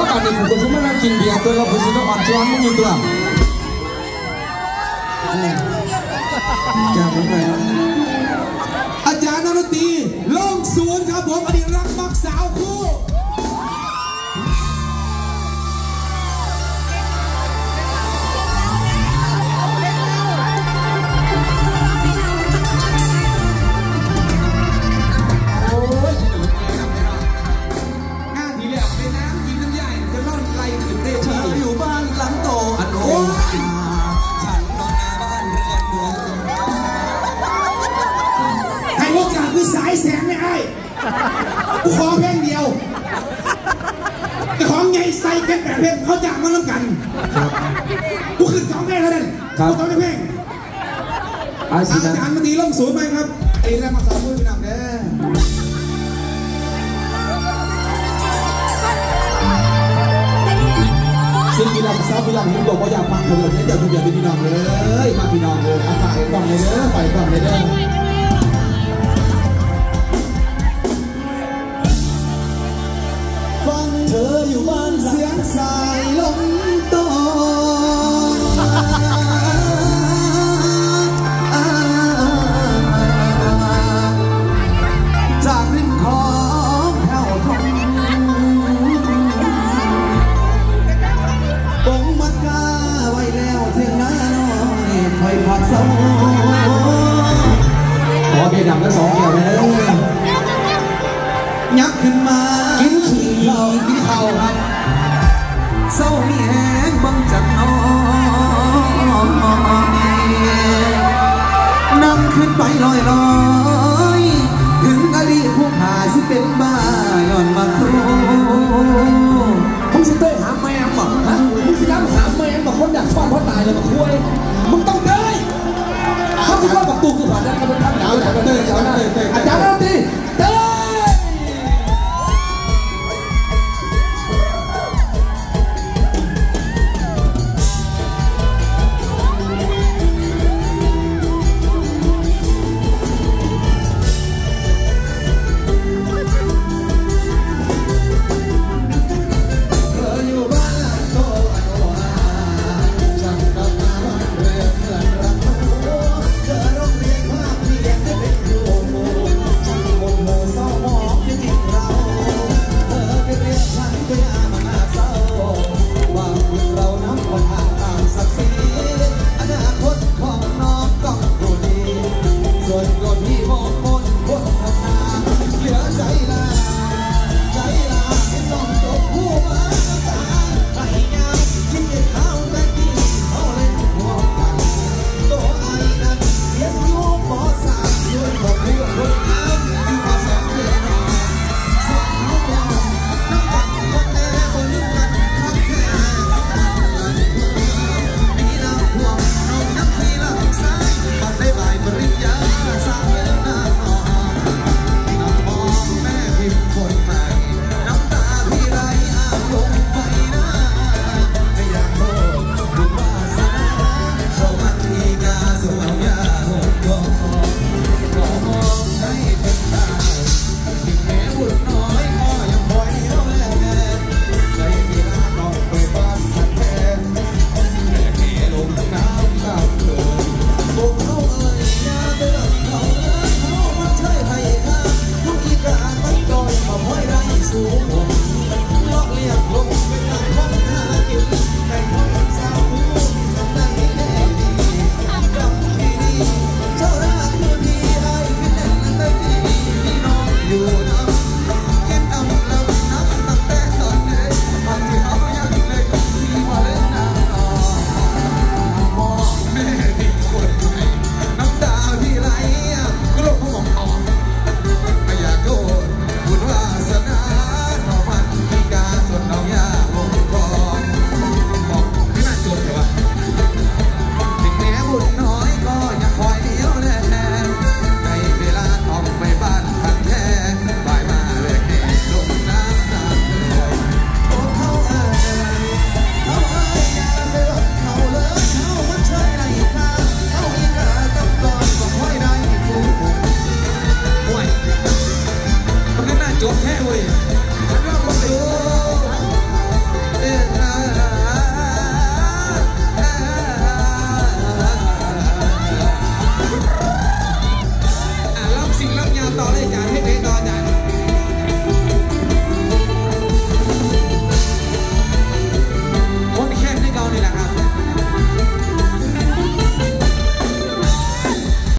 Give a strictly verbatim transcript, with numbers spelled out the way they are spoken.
ตอนนี้ผมก็จะมานั่งกินเบียร์ตัวเราผมจะต้องอ่อนช้อนมันอยู่ตัวจากผมเลยอาจารย์นรตีลงสวนครับผมอดีตรักมักสาวคู่แสงไม่ไอ้กูขอเพลงเดียวแต่ของใหญ่ใส่แค่แปดเพลงเขาจ้างมาล้ำกันกูขึ้นสองเพลงแล้วเนี่ยกูสองเพลงอาจารย์มาตีล่องสูงไปครับไอ้แรกมาสองมือพี่น้องเด้อสิ่งที่เราทราบพี่น้องที่บอกว่าอยากฟังผมเลยเดี๋ยวทุกอย่างเป็นพี่น้องเลยมาพี่น้องเลยอาฝ่ายกล่องเลยเด้อฝ่ายกล่องเลยเด้อเธออยู่บ้านเสียงสายลมตอนจากริมของแถวทงปงมัดกาไว้แล้วเทียงน้าน้อยคอยพักเศร้าขอเบียร์ดำและสองแก้วเลยยักขึ้นมากินขี้เรากินข้าวครับเศร้ามีแห้งบังจักน้อยนั่งขึ้นไปลอยลอยถึงอลีผู้ขาสิเป็นบ้าย้อนมาครูมึงสิเต้หาแม่บอกฮะมึงสิรับหาแม่บอกคนอยากฟังเพราะตายเลยมาครู